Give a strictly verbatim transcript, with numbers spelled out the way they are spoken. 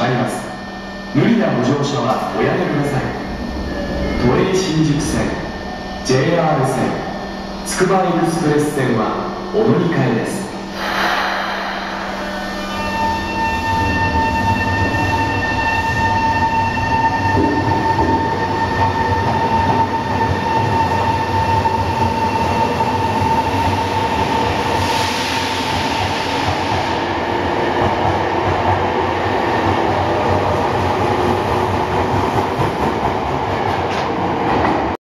まります。無理なご乗車はおやめください。都営新宿線、ジェイアール 線、つくばエクスプレス線はお乗り換えです。